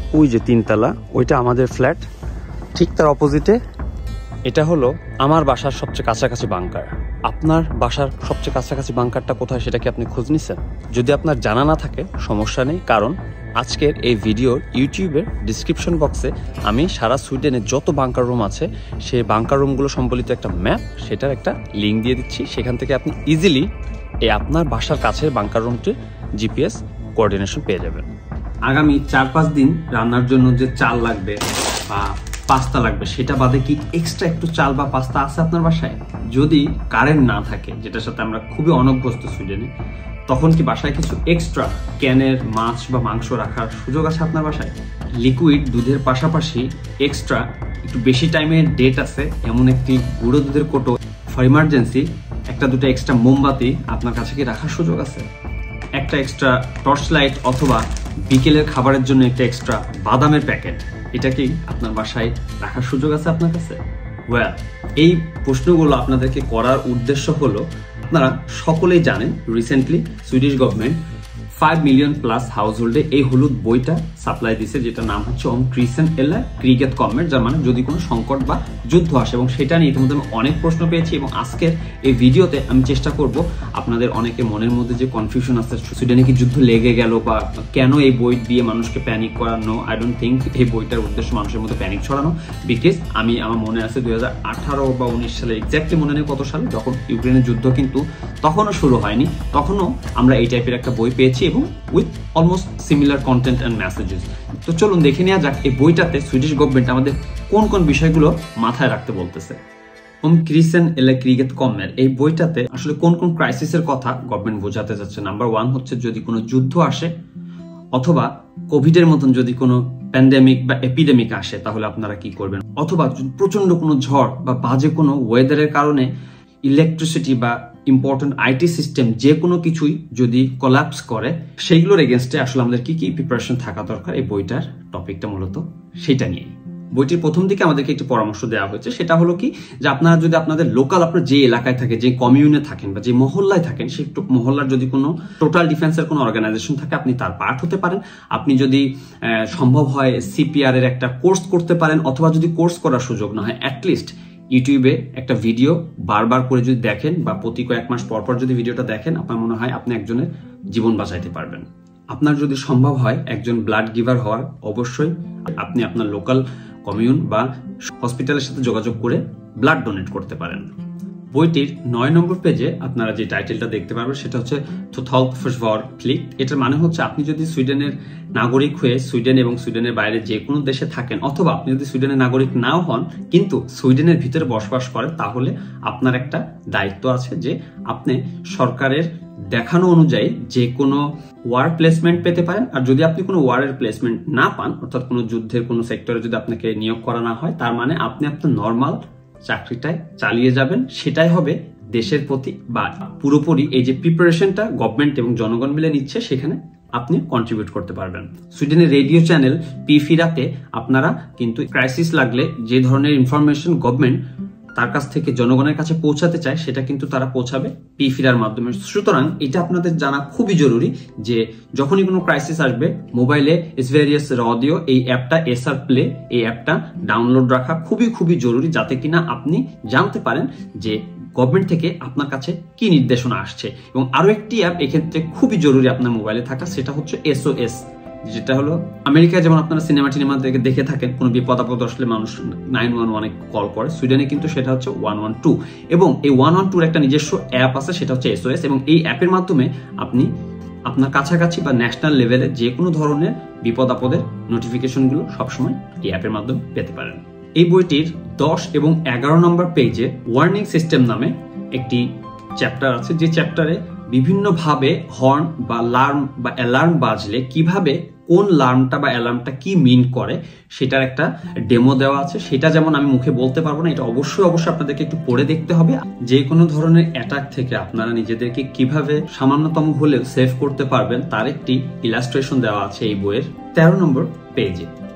ওই যে 3 তলা, ওইটা আমাদের ফ্ল্যাট। ঠিক তার অপোজিটে এটা হলো আমার বাসার সবচেয়ে কাছাকাছি বাংকার। আপনার বাসার সবচেয়ে কাছাকাছি বাংকারটা কোথায় সেটা কি আপনি খোঁজ নিছেন? যদি আপনার জানা না থাকে সমস্যা নেই, কারণ আজকের এই ভিডিওর ইউটিউবের ডিসক্রিপশন বক্সে আমি সারা সুইডেনে যত বাংকার রুম আছে সেই বাংকার রুমগুলো সম্বলিত একটা ম্যাপ, সেটার একটা লিঙ্ক দিয়ে দিচ্ছি। সেখান থেকে আপনি ইজিলি এই আপনার বাসার কাছের বাংকার রুমটির জিপিএস কোঅর্ডিনেশন পেয়ে যাবেন। আগামী 4-5 দিন রান্নার জন্য যে চাল লাগবে বা পাস্তা লাগবে, সেটা বাদে কি এক্সট্রা একটু চাল বা পাস্তা আছে আপনার বাসায়? যদি কারেন্ট না থাকে, যেটার সাথে আমরা খুবই অনভ্যস্ত সুইডেনে, তখন কি বাসায় কিছু এক্সট্রা ক্যানের মাছ বা মাংস রাখার সুযোগ আছে আপনার বাসায়? লিকুইড দুধের পাশাপাশি এক্সট্রা একটু বেশি টাইমের ডেট আছে এমন একটি গুঁড়ো দুধের কোটো ফর ইমার্জেন্সি, একটা দুটো এক্সট্রা মোমবাতি আপনার কাছে কি রাখার সুযোগ আছে? একটা এক্সট্রা টর্চ লাইট অথবা বিকেলের খাবারের জন্য একটা এক্সট্রা বাদামের প্যাকেট, এটা কি আপনার বাসায় রাখার সুযোগ আছে আপনার কাছে? ওয়েল, এই প্রশ্নগুলো আপনাদেরকে করার উদ্দেশ্য হলো, আপনারা সকলেই জানেন recently Swedish government 5 million plus house হোল্ডে এই হলুদ বইটা সাপ্লাই দিছে, যেটা নাম হচ্ছে অম ক্রিসেন এলা ক্রিগেত কমের, যার মানে যদি কোনো সংকট বা যুদ্ধ আসে। এবং সেটা নিয়ে ইতিমধ্যে আমি অনেক প্রশ্ন পেয়েছি, এবং আজকের এই ভিডিওতে আমি চেষ্টা করব আপনাদের অনেকে মনের মধ্যে যে কনফিউশন আছে, সুইডেনে কি যুদ্ধ লেগে গেল বা কেন এই বই দিয়ে মানুষকে প্যানিক করানো, আই ডোন্ট থিঙ্ক এই বইটার উদ্দেশ্য মানুষের মধ্যে প্যানিক ছড়ানো। বিকজ আমার মনে আছে 2018 বা 19 সালে, এক্স্যাক্টলি মনে নেই কত সালে, যখন ইউক্রেনের যুদ্ধ কিন্তু তখনও শুরু হয়নি, তখনও আমরা এই টাইপের একটা বই পেয়েছি এবং with almost similar content and messages. তো চলুন দেখে নেওয়া যাক এই বইটাতে সুইডিশ গভর্নমেন্ট আমাদের কোন কোন বিষয়গুলো মাথায় রাখতে বলতেছে। ওম ক্রিসেন এলা ক্রিগেত কমের এই বইটাতে আসলে কোন কোন ক্রাইসিসের কথা গভর্নমেন্ট বোঝাতে যাচ্ছে। নাম্বার 1 হচ্ছে, যদি কোনো যুদ্ধ আসে অথবা কোভিডের মতন যদি কোনো প্যান্ডেমিক বা এপিডেমিক আসে, তাহলে আপনারা কি করবেন? অথবা প্রচন্ড কোনো ঝড় বা বাজে কোনো ওয়েদারের কারণে ইলেকট্রিসিটি বা ইম্পর্টেন্ট আইটি সিস্টেম যে কোনো কিছুই যদি কোল্যাপস করে, সেইগুলোর এগেনস্টে আসলে আমাদের কি কি প্রিপারেশন থাকা দরকার, এই বইটার টপিকটা মূলত সেটা নিয়ে। বইটির প্রথম দিকে আমাদেরকে একটি পরামর্শ দেওয়া হয়েছে, সেটা হলো কি, যে আপনারা যদি আপনাদের লোকাল, আপনার যে এলাকায় থাকে, যে কমিউনে থাকেন বা যে মহল্লায় থাকেন, সেই মহল্লার যদি কোনো টোটাল ডিফেন্সের কোনো অর্গানাইজেশন থাকে, আপনি তার পার্ট হতে পারেন। আপনি যদি সম্ভব হয় সিপিআর এর একটা কোর্স করতে পারেন, অথবা যদি কোর্স করার সুযোগ না হয়, অ্যাটলিস্ট ইউটিউবে একটা ভিডিও বারবার করে যদি দেখেন বা প্রতি কয়েক মাস পর পর যদি ভিডিওটা দেখেন, আপনার মনে হয় আপনি একজনের জীবন বাঁচাইতে পারবেন। আপনার যদি সম্ভব হয় একজন ব্লাড গিভার হওয়ার, অবশ্যই আপনি আপনার লোকাল কমিউন বা হসপিটালের সাথে যোগাযোগ করে ব্লাড ডোনেট করতে পারেন। বইটির 9 নম্বর পেজে আপনারা যে টাইটেলটা দেখতে পারবেন, সেটা হচ্ছে ক্লিক। এটার মানে হচ্ছে, আপনি যদি সুইডেনের নাগরিক হয়ে সুইডেন এবং সুইডেনের বাইরে যে কোনো দেশে থাকেন, অথবা আপনি যদি সুইডেনের নাগরিক নাও হন কিন্তু সুইডেনের ভিতরে বসবাস করেন, তাহলে আপনার একটা দায়িত্ব আছে যে আপনি সরকারের দেখানো অনুযায়ী যে কোনো ওয়ার প্লেসমেন্ট পেতে পারেন। আর যদি আপনি কোনো ওয়ারের প্লেসমেন্ট না পান, অর্থাৎ কোনো যুদ্ধের কোনো সেক্টরে যদি আপনাকে নিয়োগ করা না হয়, তার মানে আপনি আপনার নর্মাল চাকরিটাই চালিয়ে যাবেন। সেটাই হবে দেশের প্রতি বা পুরোপুরি এই যে প্রিপারেশনটা গভর্নমেন্ট এবং জনগণ মিলে নিচ্ছে, সেখানে আপনি কন্ট্রিবিউট করতে পারবেন। সুইডেনের রেডিও চ্যানেল পিফিরাতে আপনারা কিন্তু ক্রাইসিস লাগলে যে ধরনের ইনফরমেশন গভর্নমেন্ট তার কাছ থেকে জনগণের কাছে পৌঁছাতে চায়, সেটা কিন্তু তারা পৌঁছাবে পিফিরার মাধ্যমে। সুতরাং এটা আপনাদের জানা খুবই জরুরি যে যখনই কোনো ক্রাইসিস আসবে, মোবাইলে এসভেরিয়াস রেডিও এই অ্যাপটা, এসআর প্লে এই অ্যাপটা ডাউনলোড রাখা খুবই খুবই জরুরি, যাতে কিনা আপনি জানতে পারেন যে গভর্নমেন্ট থেকে আপনার কাছে কি নির্দেশনা আসছে। এবং আরো একটি অ্যাপ এক্ষেত্রে খুবই জরুরি আপনার মোবাইলে থাকা, সেটা হচ্ছে SOS, যেটা হলো আমেরিকায় যেমন আপনারা সিনেমা দেখে থাকেন, কোনো বিপদ আপদ আসলে মানুষ 911 কল করে, সুইডেনে কিন্তু সেটা হচ্ছে 112। এবং এই 112 একটা নিজস্ব অ্যাপ আছে, সেটা হচ্ছে SOS, এবং এই অ্যাপের মাধ্যমে আপনি আপনার কাছাকাছি বা ন্যাশনাল লেভেলে যে কোনো ধরনের বিপদ আপদের নোটিফিকেশনগুলো সবসময় এই অ্যাপের মাধ্যমে পেতে পারেন। এই বইটির 10 এবং 11 নম্বর পেজে ওয়ার্নিং সিস্টেম নামে একটি চ্যাপ্টার আছে, যে চ্যাপ্টারে বিভিন্নভাবে হর্ন বা লার্ম বা অ্যালার্ম বাজলে কিভাবে কোন লার্মটা বা অ্যালার্মটা কি মিন করে সেটার একটা ডেমো দেওয়া আছে। সেটা যেমন আমি মুখে বলতে পারবো না, এটা অবশ্যই আপনাদেরকে একটু পড়ে দেখতে হবে। যে কোনো ধরনের অ্যাটাক থেকে আপনারা নিজেদেরকে কিভাবে সামান্যতম হলেও সেভ করতে পারবেন তার একটি ইলাস্ট্রেশন দেওয়া আছে এই বইয়ের 13 নম্বর পেজে।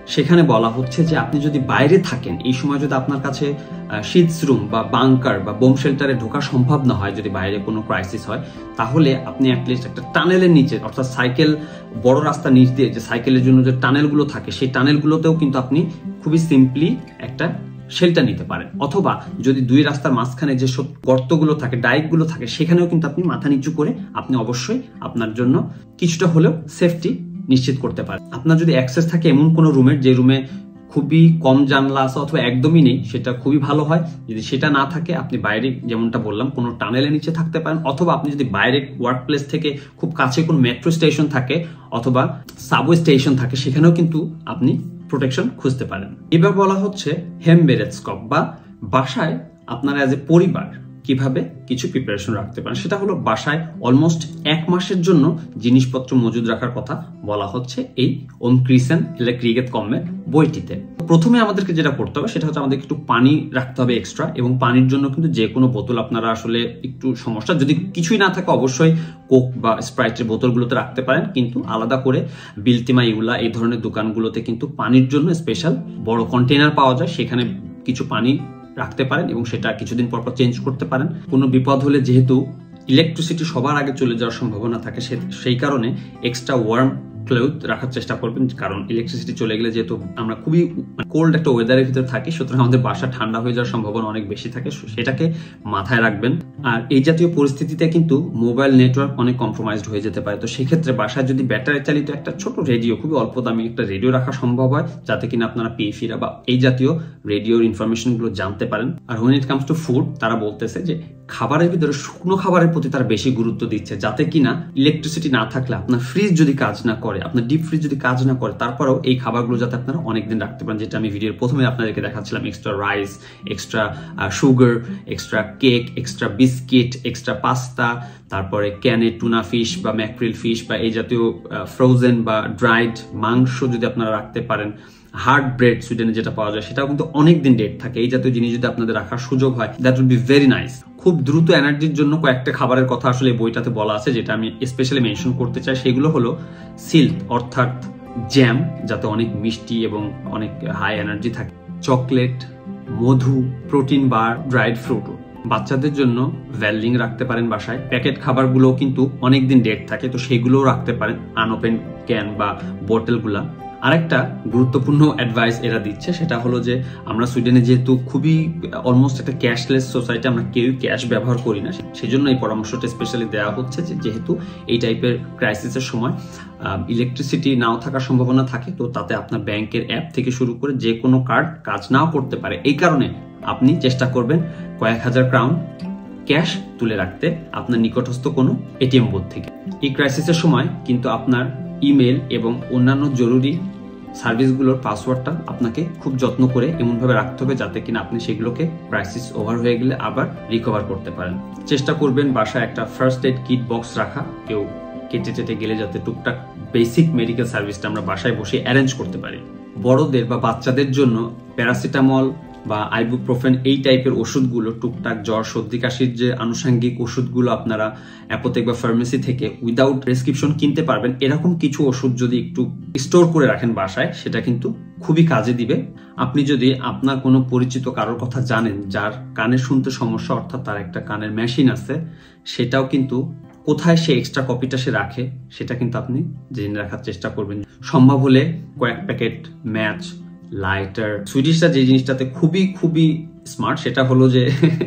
সেখানে বলা হচ্ছে যে আপনি যদি বাইরে থাকেন, এই সময় যদি আপনার কাছে শিটস রুম বা বাংকার বা বোম শেল্টারে ঢোকা সম্ভব না হয়, যদি বাইরে কোনো ক্রাইসিস হয়, তাহলে আপনি অ্যাটলিস্ট একটা টানেলের নিচে, অর্থাৎ সাইকেল বড় রাস্তা নিচ দিয়ে যে সাইকেলের জন্য যে টানেলগুলো থাকে, সেই টানেলগুলোতেও কিন্তু আপনি খুবই সিম্পলি একটা শেল্টার নিতে পারেন। অথবা যদি দুই রাস্তার মাঝখানে যে সব গর্তগুলো থাকে, ডাইকগুলো থাকে, সেখানেও কিন্তু আপনি মাথা নিচু করে আপনি অবশ্যই আপনার জন্য কিছুটা হলেও সেফটি নিশ্চিত করতে পারেন। আপনার যদি অ্যাক্সেস থাকে এমন কোনো রুমের, যে রুমে খুবই কম জানলা আছে অথবা একদমই নেই, সেটা খুবই ভালো হয়। যদি সেটা না থাকে, আপনি বাইরে যেমনটা বললাম কোনো টানেলের নিচে থাকতে পারেন, অথবা আপনি যদি বাইরে ওয়ার্ক প্লেস থেকে খুব কাছে কোনো মেট্রো স্টেশন থাকে অথবা সাবওয়ে স্টেশন থাকে, সেখানেও কিন্তু আপনি প্রোটেকশন খুঁজতে পারেন। এবার বলা হচ্ছে হেমবেরেটস্কপ বা বাসায় আপনারা অ্যাজ এ পরিবার কিভাবে কিছু প্রিপারেশন রাখতে পারেন। সেটা হলো বাসায় অলমোস্ট 1 মাসের জন্য জিনিসপত্র মজুদ রাখার কথা বলা হচ্ছে এই ওম ক্রিসেন এলে ক্রিগেত কমের বইটিতে। প্রথমে আমাদেরকে যেটা করতে হবে সেটা হচ্ছে আমাদের একটু পানি রাখতে হবে এক্সট্রা, এবং পানির জন্য কিন্তু যে কোনো বোতল, আপনারা আসলে একটু সমস্যা যদি কিছুই না থাকে অবশ্যই কোক বা স্প্রাইটের বোতলগুলোতে রাখতে পারেন, কিন্তু আলাদা করে বিলতিমা ইউলা এই ধরনের দোকানগুলোতে কিন্তু পানির জন্য স্পেশাল বড় কন্টেনার পাওয়া যায়, সেখানে কিছু পানি রাখতে পারেন এবং সেটা কিছুদিন পর পর চেঞ্জ করতে পারেন। কোনো বিপদ হলে যেহেতু ইলেকট্রিসিটি সবার আগে চলে যাওয়ার সম্ভাবনা থাকে, সেই কারণে এক্সট্রা ওয়ার্ম ক্লোথ রাখার চেষ্টা করবেন, কারণ ইলেকট্রিসিটি চলে গেলে যেহেতু আমরা খুবই কোল্ড একটা ওয়েদারের ভিতরে থাকি, সুতরাং আমাদের বাসা ঠান্ডা হয়ে যাওয়ার সম্ভাবনা অনেক বেশি থাকে, সেটাকে মাথায় রাখবেন। আর এই জাতীয় পরিস্থিতিতে কিন্তু মোবাইল নেটওয়ার্ক অনেক কম্প্রোমাইজড হয়ে যেতে পারে, তো সেক্ষেত্রে বাসায় যদি ব্যাটারি চালিত একটা ছোট রেডিও, খুবই অল্প দামি একটা রেডিও রাখা সম্ভব হয়, যাতে কিনা আপনারা পিএফিরা বা এই জাতীয় রেডিওর ইনফরমেশনগুলো জানতে পারেন। আর when it comes to food, তারা বলতেছে যে খাবারের ভিতরে শুকনো খাবারের প্রতি তারা বেশি গুরুত্ব দিচ্ছে, যাতে কিনা ইলেকট্রিসিটি না থাকলে আপনার ফ্রিজ যদি কাজ না করে, আপনার ডিপ ফ্রিজ যদি কাজ না করে, তারপরেও এই খাবারগুলো যাতে আপনারা অনেকদিন রাখতে পারেন, যেটা আমি ভিডিওর প্রথমে আপনাদেরকে দেখাচ্ছিলাম। Extra rice, extra sugar, extra cake, extra biscuit, extra pasta, তারপরে ক্যানে টুনা ফিশ বা ম্যাক্রিল ফিশ বা এই জাতীয় ফ্রোজেন বা ড্রাইড মাংস যদি আপনারা রাখতে পারেন। হার্ড ব্রেড সুইডেনে যেটা পাওয়া যায়, সেটাও কিন্তু অনেকদিন ডেট থাকে। এই জাতীয় জিনিস যদি আপনাদের রাখার সুযোগ হয়, that will be very nice. খুব দ্রুত এনার্জির জন্য কয়েকটা খাবারের কথা আসলে বইটাতে বলা আছে, যেটা আমি স্পেশালি মেনশন করতে চাই। সেগুলো হলো সিল্ক অর্থাৎ জ্যাম, যাতে অনেক মিষ্টি এবং অনেক হাই এনার্জি থাকে, চকলেট, মধু, প্রোটিন বার, ড্রাইড ফ্রুট। বাচ্চাদের জন্য ভ্যালিং রাখতে পারেন বাসায়। প্যাকেট খাবারগুলো কিন্তু অনেকদিন ডেট থাকে, তো সেগুলোও রাখতে পারেন, আনওপেন ক্যান বা বোতলগুলা। আরেকটা গুরুত্বপূর্ণ অ্যাডভাইস এরা দিচ্ছে, সেটা হলো যে আমরা সুইডেনে যেহেতু খুবই অলমোস্ট একটা ক্যাশলেস সোসাইটি, আমরা কেউই ক্যাশ ব্যবহার করি না, সেজন্য এই পরামর্শটা স্পেশালি দেওয়া হচ্ছে যে যেহেতু এই টাইপের ক্রাইসিসের সময় ইলেকট্রিসিটি নাও থাকার সম্ভাবনা থাকে, তো তাতে আপনার ব্যাংকের অ্যাপ থেকে শুরু করে যে কোনো কার্ড কাজ নাও করতে পারে। এই কারণে আপনি চেষ্টা করবেন কয়েক হাজার ক্রাউন ক্যাশ তুলে রাখতে আপনার নিকটস্থ কোনো এটিএম বুথ থেকে। এই ক্রাইসিসের সময় কিন্তু আপনার ইমেল এবং অন্যান্য জরুরি সার্ভিসগুলোর পাসওয়ার্ডটা আপনাকে খুব যত্ন করে এমনভাবে রাখতে হবে, যাতে কিনা আপনি সেগুলোকে ক্রাইসিস ওভার হয়ে গেলে আবার রিকভার করতে পারেন। চেষ্টা করবেন বাসায় একটা ফার্স্ট এড কিট বক্স রাখা, কেউ কেটে টেটে গেলে যাতে টুকটাক বেসিক মেডিকেল সার্ভিসটা আমরা বাসায় বসে অ্যারেঞ্জ করতে পারি। বড়দের বা বাচ্চাদের জন্য প্যারাসিটামল বা আইবুপ্রোফেন এই টাইপের ওষুধগুলো, টুকটাক জ্বর সর্দি কাশির যে আনুষঙ্গিক ওষুধগুলো আপনারা অ্যাপোথেক বা ফার্মেসি থেকে উইদাউট প্রেসক্রিপশন কিনতে পারবেন, এরকম কিছু ওষুধ যদি একটু স্টোর করে রাখেন বাসায়, সেটা কিন্তু খুবই কাজে দিবে। আপনি যদি আপনার কোনো পরিচিত কারোর কথা জানেন যার কানে শুনতে সমস্যা, অর্থাৎ তার একটা কানের মেশিন আছে, সেটাও কিন্তু কোথায় সে এক্সট্রা কপিটা সে রাখে সেটা কিন্তু আপনি জেনে রাখার চেষ্টা করবেন। সম্ভব হলে কয়েক প্যাকেট ম্যাচ, লাইটার। সুইডিশরা যে জিনিসটাতে খুবই খুবই স্মার্ট, সেটা হলো যে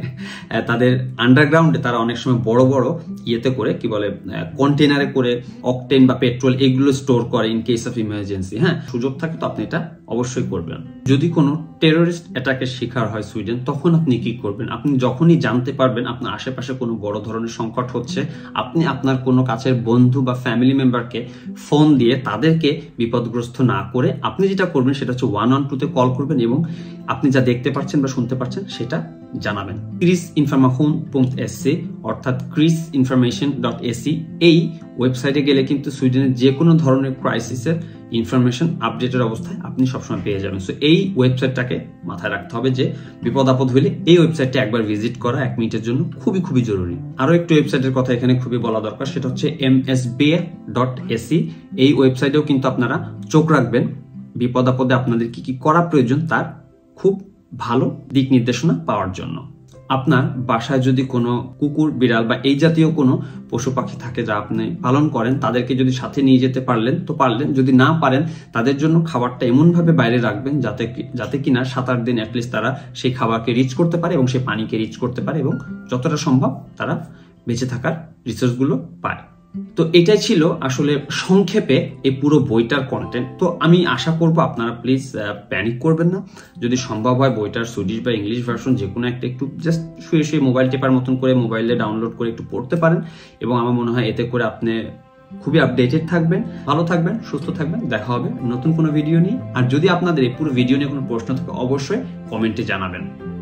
তাদের আন্ডারগ্রাউন্ডে তারা অনেক সময় বড় বড় ইয়েতে করে, কি বলে, কন্টেনারে করে অকটেন বা পেট্রোল এগুলো স্টোর করে ইন কেস অফ ইমার্জেন্সি। হ্যাঁ, সুযোগ থাকে তো আপনি এটা অবশ্যই করবেন। যদি কোনো টেরোরিস্ট অ্যাটাকের শিকার হয় সুইডেন, তখন আপনি কি করবেন? আপনি যখনই জানতে পারবেন আপনার আশেপাশে কোনো বড় ধরনের সংকট হচ্ছে, আপনি আপনার কোনো কাছের বন্ধু বা ফ্যামিলি মেম্বারকে ফোন দিয়ে তাদেরকে বিপদগ্রস্ত না করে আপনি যেটা করবেন সেটা হচ্ছে 112-তে কল করবেন এবং আপনি যা দেখতে পাচ্ছেন বা শুনতে পাচ্ছেন সেটা জানাবেন। krisinformation.se অর্থাৎ krisinformation.se এই ওয়েবসাইটে গেলে কিন্তু সুইডেনের যে কোনো ধরনের ক্রাইসিসের ইনফরমেশন আপডেটের অবস্থায় আপনি সবসময় পেয়ে যাবেন। সো এই ওয়েবসাইটটাকে মাথায় রাখতে হবে যে বিপদ আপদ হলে এই ওয়েবসাইটটা একবার ভিজিট করা 1 মিনিটের জন্য খুবই খুবই জরুরি। আরো একটু ওয়েবসাইটের কথা এখানে খুবই বলা দরকার, সেটা হচ্ছে msba.se। এই ওয়েবসাইটেও কিন্তু আপনারা চোখ রাখবেন বিপদ আপদে আপনাদের কি কি করা প্রয়োজন তার খুব ভালো দিক নির্দেশনা পাওয়ার জন্য। আপনার বাসায় যদি কোনো কুকুর বিড়াল বা এই জাতীয় কোনো পশু পাখি থাকে যা আপনি পালন করেন, তাদেরকে যদি সাথে নিয়ে যেতে পারলেন তো পারলেন, যদি না পারেন তাদের জন্য খাবারটা এমনভাবে বাইরে রাখবেন যাতে কিনা 7-8 দিন অ্যাটলিস্ট তারা সেই খাবারকে রিচ করতে পারে এবং সেই পানিকে রিচ করতে পারে এবং যতটা সম্ভব তারা বেঁচে থাকার রিসোর্সগুলো পায়। তো এটাই ছিল আসলে সংক্ষেপে এই পুরো বইটার কন্টেন্ট। তো আমি আশা করব আপনারা প্লিজ প্যানিক করবেন না। যদি সম্ভব হয় বইটার সুইডিশ বা ইংলিশ ভার্সন যে কোনো একটা একটু জাস্ট শুয়ে মোবাইল টেপার মতন করে মোবাইলে ডাউনলোড করে একটু পড়তে পারেন, এবং আমার মনে হয় এতে করে আপনি খুবই আপডেটেড থাকবেন, ভালো থাকবেন, সুস্থ থাকবেন। দেখা হবে নতুন কোনো ভিডিও নিয়ে। আর যদি আপনাদের এই পুরো ভিডিও নিয়ে কোনো প্রশ্ন থাকে অবশ্যই কমেন্টে জানাবেন।